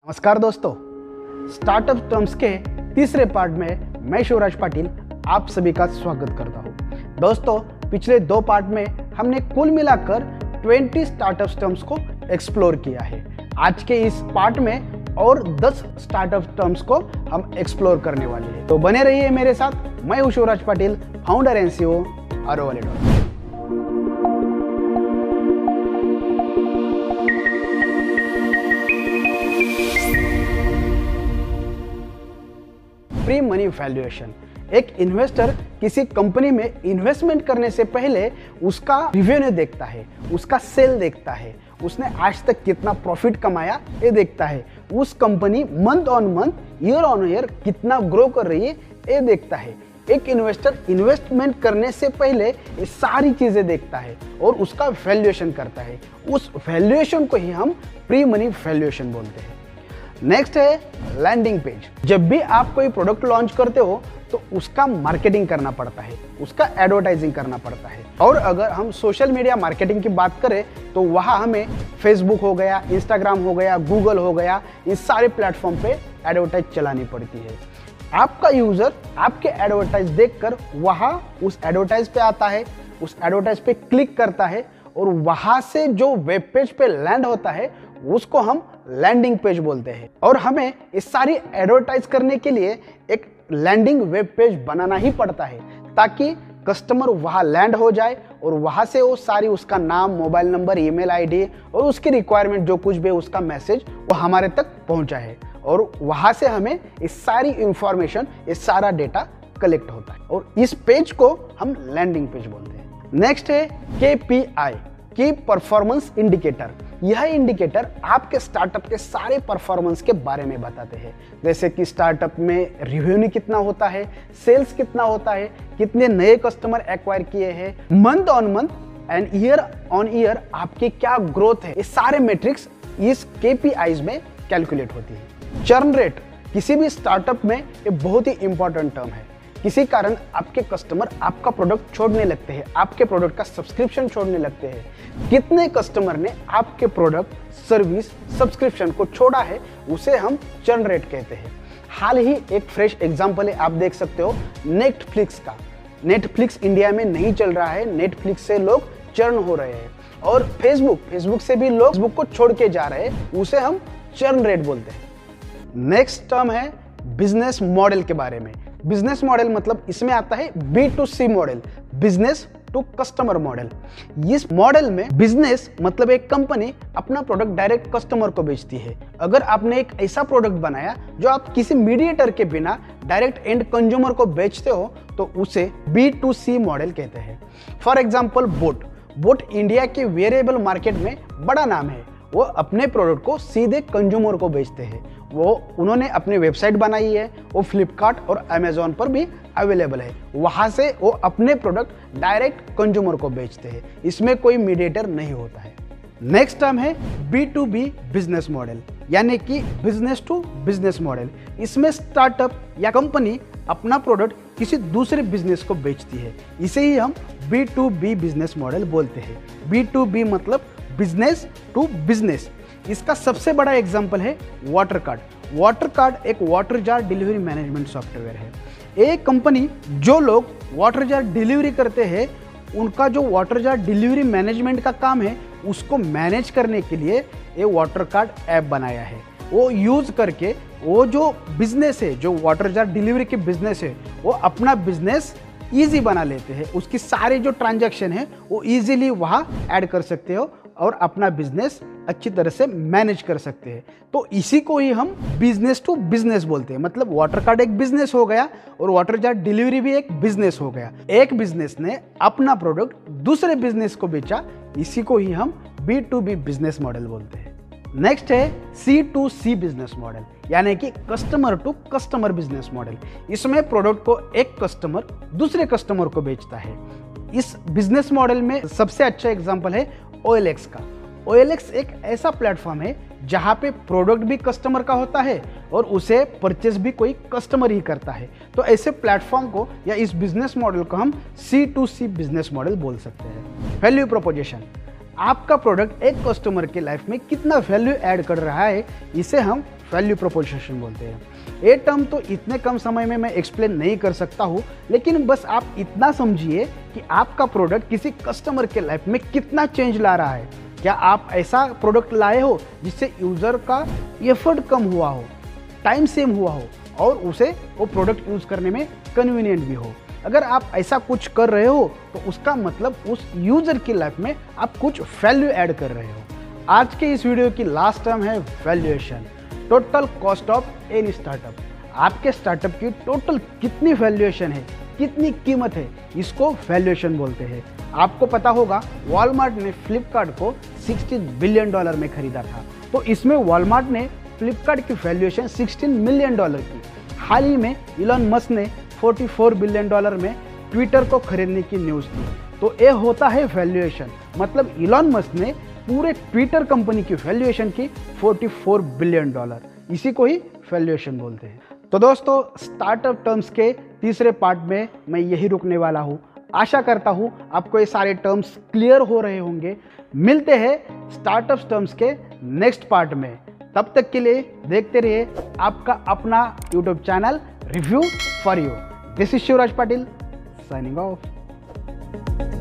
नमस्कार दोस्तों, startup terms के तीसरे पार्ट में मैं शिवराज पाटिल आप सभी का स्वागत करता हूं। दोस्तों, पिछले दो पार्ट में हमने कुल मिलाकर 20 स्टार्टअप टर्म्स को एक्सप्लोर किया है। आज के इस पार्ट में और 10 स्टार्टअप टर्म्स को हम एक्सप्लोर करने वाले हैं, तो बने रहिए मेरे साथ। मैं हूं Shivraj Patil, founder and CEO AroWallet। Pre money valuation. एक इन्वेस्टर किसी कंपनी में इन्वेस्टमेंट करने से पहले उसका रेवेन्यू देखता है, उसका सेल देखता है, उसने आज तक कितना प्रॉफिट कमाया ये देखता है, उस company month on month, year on year कितना ग्रो कर रही है ये देखता है। एक इन्वेस्टर इन्वेस्टमेंट करने से पहले ये सारी चीजें देखता है और उसका वैल्यूएशन करता है। उस वैल्यूएशन को ही हम प्री मनी वैल्यूएशन बोलते हैं। नेक्स्ट है लैंडिंग पेज। जब भी आप कोई प्रोडक्ट लॉन्च करते हो तो उसका मार्केटिंग करना पड़ता है, उसका एडवर्टाइजिंग करना पड़ता है। और अगर हम सोशल मीडिया मार्केटिंग की बात करें तो वहाँ हमें फेसबुक हो गया, इंस्टाग्राम हो गया, गूगल हो गया, इस सारे प्लेटफॉर्म पे एडवर्टाइज चलानी पड़ती है। आपका यूजर आपके एडवर्टाइज देखकर वहाँ उस एडवर्टाइज पे आता है, उस एडवर्टाइज पे क्लिक करता है और वहाँ से जो वेब पेज पे लैंड होता है उसको हम लैंडिंग पेज बोलते हैं। और हमें इस सारी एडवर्टाइज करने के लिए एक लैंडिंग वेब पेज बनाना ही पड़ता है ताकि कस्टमर वहाँ लैंड हो जाए और वहाँ से वो सारी उसका नाम, मोबाइल नंबर, ईमेल आईडी और उसकी रिक्वायरमेंट जो कुछ भी उसका मैसेज वो हमारे तक पहुँचा है और वहाँ से हमें इस सारी इंफॉर्मेशन, ये सारा डेटा कलेक्ट होता है और इस पेज को हम लैंडिंग पेज बोलते हैं। नेक्स्ट है KPI, की परफॉर्मेंस इंडिकेटर। यह इंडिकेटर आपके स्टार्टअप के सारे परफॉर्मेंस के बारे में बताते हैं, जैसे कि स्टार्टअप में रेवेन्यू कितना होता है, सेल्स कितना होता है, कितने नए कस्टमर एक्वायर किए हैं, month on month and year on year आपकी क्या ग्रोथ है। ये सारे मैट्रिक्स इस KPIs में कैलकुलेट होती है। चर्न रेट किसी भी स्टार्टअप में ये बहुत ही इंपॉर्टेंट टर्म है। किसी कारण आपके कस्टमर आपका प्रोडक्ट छोड़ने लगते हैं, आपके प्रोडक्ट का सब्सक्रिप्शन छोड़ने लगते हैं। कितने कस्टमर ने आपके प्रोडक्ट, सर्विस, सब्सक्रिप्शन को छोड़ा है उसे हम चर्न रेट कहते हैं। हाल ही एक फ्रेश एग्जांपल है, आप देख सकते हो नेटफ्लिक्स का। नेटफ्लिक्स इंडिया में नहीं चल रहा है, नेटफ्लिक्स से लोग चर्न हो रहे हैं। और फेसबुक से भी लोग फेसबुक को छोड़ के जा रहे हैं, उसे हम चर्न रेट बोलते हैं। नेक्स्ट टर्म है बिजनेस मॉडल के बारे में। बिजनेस मॉडल मतलब इसमें आता है B2C model, business to customer model. इस मॉडल में बिजनेस मतलब एक कंपनी अपना प्रोडक्ट डायरेक्ट कस्टमर को बेचती है। अगर आपने एक ऐसा प्रोडक्ट बनाया जो आप किसी मीडिएटर के बिना डायरेक्ट एंड कंज्यूमर को बेचते हो तो उसे B2C मॉडल कहते हैं। फॉर एग्जाम्पल बोट इंडिया के वेरिएबल मार्केट में बड़ा नाम है। वो अपने प्रोडक्ट को सीधे कंज्यूमर को बेचते हैं। उन्होंने अपनी वेबसाइट बनाई है, वो फ्लिपकार्ट और अमेजोन पर भी अवेलेबल है। वहाँ से वो अपने प्रोडक्ट डायरेक्ट कंज्यूमर को बेचते हैं, इसमें कोई मीडिएटर नहीं होता है। नेक्स्ट टर्म है B2B बिजनेस मॉडल, यानी कि बिजनेस टू बिजनेस मॉडल। इसमें स्टार्टअप या कंपनी अपना प्रोडक्ट किसी दूसरे बिजनेस को बेचती है, इसे ही हम B2B बिजनेस मॉडल बोलते हैं। B2B मतलब बिजनेस टू बिजनेस। इसका सबसे बड़ा एग्जांपल है वाटर कार्ड एक water jar delivery management software है। एक कंपनी जो लोग वाटर जार डिलीवरी करते हैं उनका जो वाटर जार डिलीवरी मैनेजमेंट का काम है उसको मैनेज करने के लिए ये वाटर कार्ड ऐप बनाया है। वो यूज करके वो जो बिजनेस है, जो वाटर जार डिलीवरी के बिजनेस है, वो अपना बिजनेस ईजी बना लेते हैं। उसकी सारे जो ट्रांजैक्शन है वो ईजिली वहाँ ऐड कर सकते हो और अपना बिजनेस अच्छी तरह से मैनेज कर सकते हैं। तो इसी को ही हम बिजनेस टू बिजनेस बोलते हैं। मतलब वाटर कार्ड एक बिजनेस हो गया और वाटर जार डिलीवरी भी एक बिजनेस हो गया। एक बिजनेस ने अपना प्रोडक्ट दूसरे बिजनेस को बेचा, इसी को ही हम B2B बिजनेस मॉडल बोलते हैं। नेक्स्ट है C2C बिजनेस मॉडल, यानी कि customer to customer business model. इसमें प्रोडक्ट को एक कस्टमर दूसरे कस्टमर को बेचता है। इस बिजनेस मॉडल में सबसे अच्छा एग्जांपल है OLX का। OLX एक ऐसा प्लेटफॉर्म है जहां पे प्रोडक्ट भी कस्टमर का होता है और उसे परचेस भी कोई कस्टमर ही करता है। तो ऐसे प्लेटफॉर्म को या इस बिजनेस मॉडल को हम C2C बिजनेस मॉडल बोल सकते हैं। वैल्यू प्रोपोजिशन, आपका प्रोडक्ट एक कस्टमर के लाइफ में कितना वैल्यू ऐड कर रहा है, इसे हम वैल्यू प्रोपोजिशन बोलते हैं। ये टर्म तो इतने कम समय में मैं एक्सप्लेन नहीं कर सकता हूँ, लेकिन बस आप इतना समझिए कि आपका प्रोडक्ट किसी कस्टमर के लाइफ में कितना चेंज ला रहा है। क्या आप ऐसा प्रोडक्ट लाए हो जिससे यूज़र का एफर्ट कम हुआ हो, टाइम सेव हुआ हो और उसे वो प्रोडक्ट यूज़ करने में कन्वीनियंट भी हो। अगर आप ऐसा कुछ कर रहे हो तो उसका मतलब उस यूज़र की लाइफ में आप कुछ वैल्यू ऐड कर रहे हो। आज के इस वीडियो की लास्ट टर्म है valuation, total cost of any startup. आपके स्टार्टअप की टोटल कितनी वैल्यूएशन है, कितनी कीमत है, इसको वैल्यूएशन बोलते हैं। आपको पता होगा वॉलमार्ट ने फ्लिपकार्ट को $16 बिलियन में खरीदा था, तो इसमें वॉलमार्ट ने फ्लिपकार्ट की वैल्यूएशन $16 मिलियन की। हाल ही में इलॉन मस्क ने $44 बिलियन में ट्विटर को खरीदने की न्यूज़ थी। तो ये होता है वैल्यूएशन, मतलब इलॉन मस्क ने पूरे ट्विटर कंपनी की वैल्यूएशन की $44 बिलियन। इसी को ही वैल्यूएशन बोलते हैं। तो दोस्तों, स्टार्टअप टर्म्स के तीसरे पार्ट में मैं यही रुकने वाला हूँ। आशा करता हूँ आपको ये सारे टर्म्स क्लियर हो रहे होंगे। मिलते हैं स्टार्टअप टर्म्स के नेक्स्ट पार्ट में। तब तक के लिए देखते रहिए आपका अपना YouTube channel review for you. This is Shivraj Patil signing of.